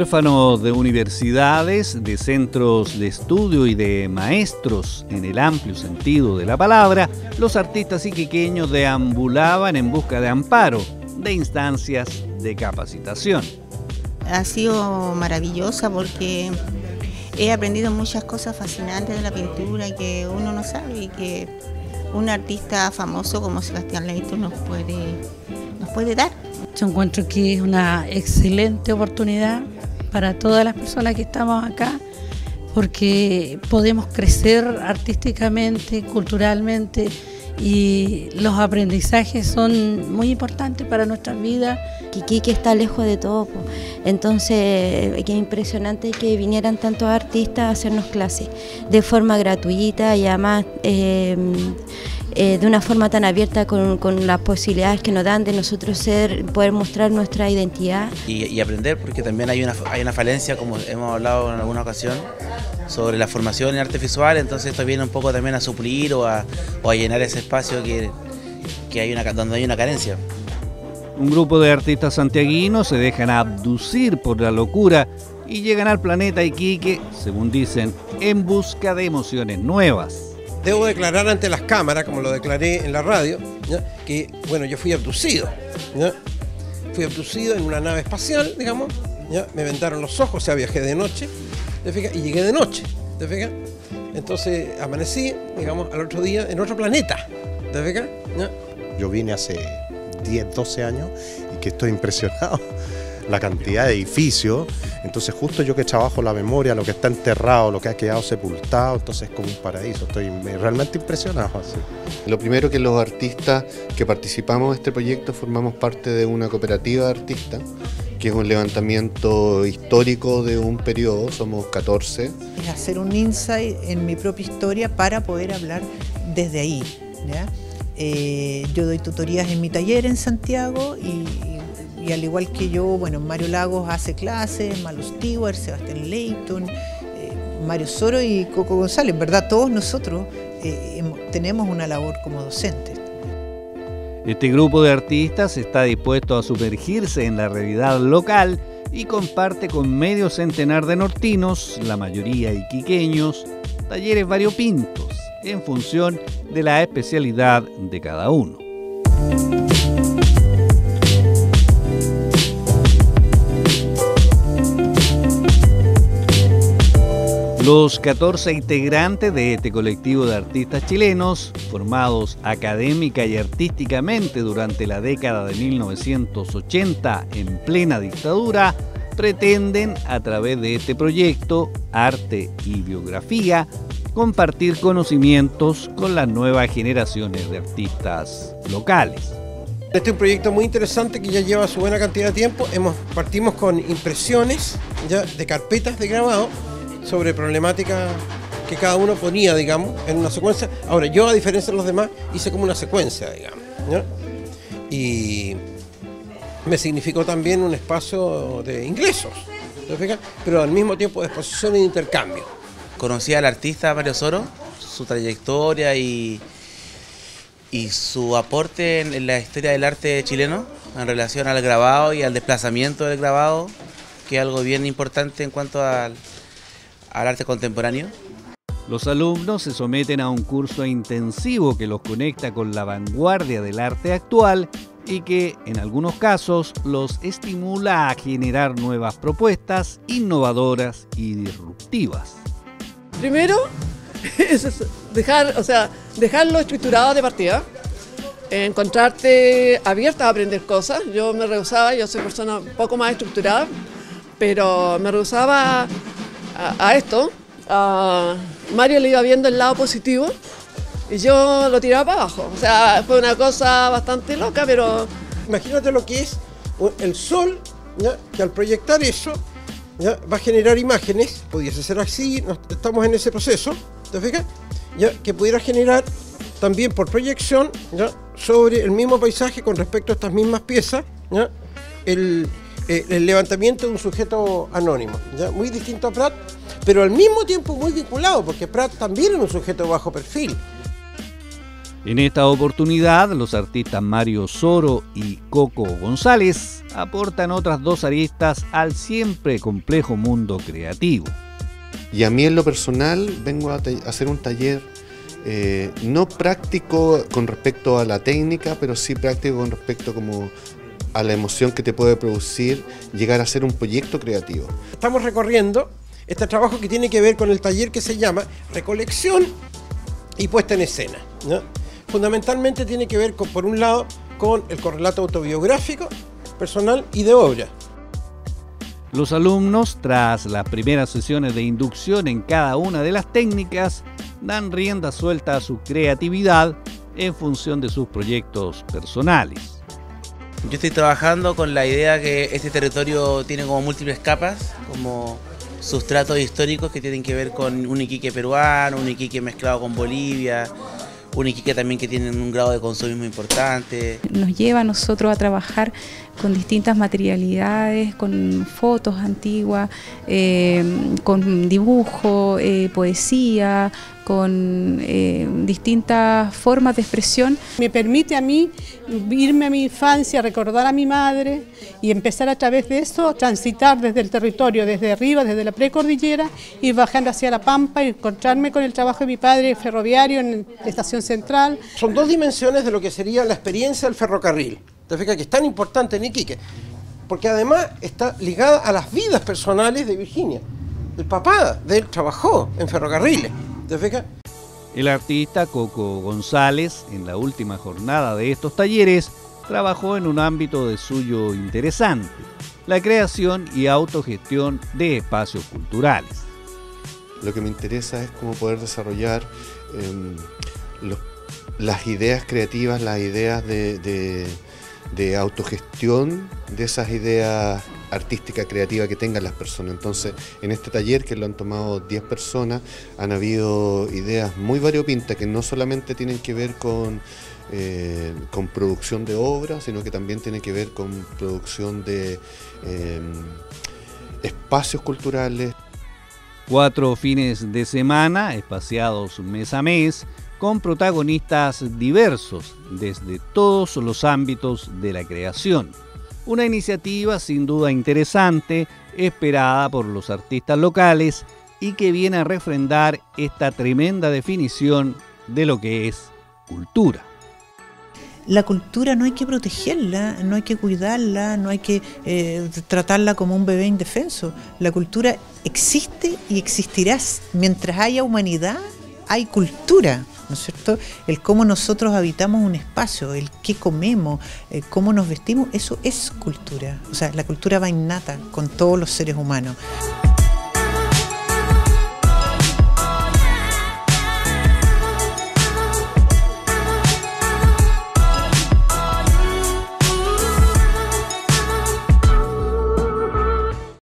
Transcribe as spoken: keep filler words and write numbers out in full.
Huérfanos de universidades, de centros de estudio y de maestros en el amplio sentido de la palabra, los artistas iquiqueños deambulaban en busca de amparo, de instancias de capacitación. Ha sido maravillosa porque he aprendido muchas cosas fascinantes de la pintura que uno no sabe y que un artista famoso como Sebastián Leighton nos puede, nos puede dar. Yo encuentro que es una excelente oportunidad para todas las personas que estamos acá, porque podemos crecer artísticamente, culturalmente, y los aprendizajes son muy importantes para nuestras vidas. Iquique está lejos de todo, po. Entonces qué impresionante que vinieran tantos artistas a hacernos clases de forma gratuita y además eh, eh, de una forma tan abierta con, con las posibilidades que nos dan de nosotros ser, poder mostrar nuestra identidad. Y, y aprender, porque también hay una, hay una falencia, como hemos hablado en alguna ocasión, sobre la formación en arte visual, entonces esto viene un poco también a suplir o a, o a llenar ese espacio que, que hay una, donde hay una carencia. Un grupo de artistas santiaguinos se dejan abducir por la locura y llegan al planeta Iquique, según dicen, en busca de emociones nuevas. Debo declarar ante las cámaras, como lo declaré en la radio, ¿ya? Que bueno, yo fui abducido, ¿ya? Fui abducido en una nave espacial, digamos, ¿ya? Me vendaron los ojos, o sea, viajé de noche, ¿te fijas? Y llegué de noche, ¿te fijas? Entonces amanecí, digamos, al otro día en otro planeta, ¿te fijas? ¿Ya? Yo vine hace diez, doce años y que estoy impresionado, la cantidad de edificios, entonces justo yo que trabajo la memoria, lo que está enterrado, lo que ha quedado sepultado, entonces es como un paraíso, estoy realmente impresionado. Así. Lo primero, que los artistas que participamos de este proyecto formamos parte de una cooperativa de artistas, que es un levantamiento histórico de un periodo, somos catorce. Es hacer un insight en mi propia historia para poder hablar desde ahí, ¿ya? Eh, yo doy tutorías en mi taller en Santiago y, y al igual que yo, bueno, Mario Lagos hace clases, Malo Stewart, Sebastián Leighton, eh, Mario Soro y Coco González, ¿verdad? Todos nosotros eh, tenemos una labor como docentes. Este grupo de artistas está dispuesto a sumergirse en la realidad local y comparte con medio centenar de nortinos, la mayoría iquiqueños, talleres variopintos en función de la especialidad de cada uno. Los catorce integrantes de este colectivo de artistas chilenos, formados académica y artísticamente durante la década de mil novecientos ochenta en plena dictadura, pretenden, a través de este proyecto, Arte y Biografía, compartir conocimientos con las nuevas generaciones de artistas locales. Este es un proyecto muy interesante que ya lleva su buena cantidad de tiempo. Hemos, partimos con impresiones ya de carpetas de grabado sobre problemáticas que cada uno ponía, digamos, en una secuencia. Ahora, yo, a diferencia de los demás, hice como una secuencia, digamos, ¿no? Y me significó también un espacio de ingresos, ¿te fijas? Pero al mismo tiempo de exposición y de intercambio. Conocí al artista Mario Soro, su trayectoria y, y su aporte en, en la historia del arte chileno en relación al grabado y al desplazamiento del grabado, que es algo bien importante en cuanto al, al arte contemporáneo. Los alumnos se someten a un curso intensivo que los conecta con la vanguardia del arte actual y que, en algunos casos, los estimula a generar nuevas propuestas innovadoras y disruptivas. Primero, es dejar, o sea, dejarlo estructurado de partida, encontrarte abierta a aprender cosas. Yo me rehusaba, yo soy persona un poco más estructurada, pero me rehusaba a, a esto. A Mario le iba viendo el lado positivo y yo lo tiraba para abajo. O sea, fue una cosa bastante loca, pero... Imagínate lo que es el sol, ¿ya? Que al proyectar eso, ¿ya? Va a generar imágenes, pudiese ser así, estamos en ese proceso, ¿te fijas? ¿Ya? Que pudiera generar también por proyección, ¿ya? Sobre el mismo paisaje con respecto a estas mismas piezas, ¿ya? El, eh, el levantamiento de un sujeto anónimo, ¿ya? Muy distinto a Prat, pero al mismo tiempo muy vinculado, porque Prat también es un sujeto de bajo perfil. En esta oportunidad, los artistas Mario Soro y Coco González aportan otras dos aristas al siempre complejo mundo creativo. Y a mí en lo personal vengo a hacer un taller eh, no práctico con respecto a la técnica, pero sí práctico con respecto como a la emoción que te puede producir llegar a ser un proyecto creativo. Estamos recorriendo este trabajo que tiene que ver con el taller que se llama Recolección y Puesta en Escena, ¿no? Fundamentalmente tiene que ver, con, por un lado, con el correlato autobiográfico, personal y de obra. Los alumnos, tras las primeras sesiones de inducción en cada una de las técnicas, dan rienda suelta a su creatividad en función de sus proyectos personales. Yo estoy trabajando con la idea que este territorio tiene como múltiples capas, como sustratos históricos que tienen que ver con un Iquique peruano, un Iquique mezclado con Bolivia, un Iquique también que tiene un grado de consumismo importante. Nos lleva a nosotros a trabajar con distintas materialidades, con fotos antiguas, eh, con dibujo, eh, poesía, con eh, distintas formas de expresión. Me permite a mí irme a mi infancia, recordar a mi madre y empezar a través de eso a transitar desde el territorio, desde arriba, desde la precordillera, ir bajando hacia la Pampa y encontrarme con el trabajo de mi padre ferroviario en la estación central. Son dos dimensiones de lo que sería la experiencia del ferrocarril. ¿Te fijas que es tan importante en Iquique? Porque además está ligada a las vidas personales de Virginia. El papá de él trabajó en ferrocarriles. ¿Te fijas? El artista Coco González, en la última jornada de estos talleres, trabajó en un ámbito de suyo interesante, la creación y autogestión de espacios culturales. Lo que me interesa es cómo poder desarrollar eh, los, las ideas creativas, las ideas de, de, de autogestión de esas ideas artísticas, creativas que tengan las personas. Entonces, en este taller, que lo han tomado diez personas, han habido ideas muy variopintas que no solamente tienen que ver con, eh, con producción de obras, sino que también tienen que ver con producción de eh, espacios culturales. Cuatro fines de semana, espaciados mes a mes, con protagonistas diversos desde todos los ámbitos de la creación. Una iniciativa sin duda interesante, esperada por los artistas locales y que viene a refrendar esta tremenda definición de lo que es cultura. La cultura no hay que protegerla, no hay que cuidarla, no hay que eh, tratarla como un bebé indefenso. La cultura existe y existirá. Mientras haya humanidad, hay cultura, ¿no es cierto? El cómo nosotros habitamos un espacio, el qué comemos, el cómo nos vestimos, eso es cultura. O sea, la cultura va innata con todos los seres humanos.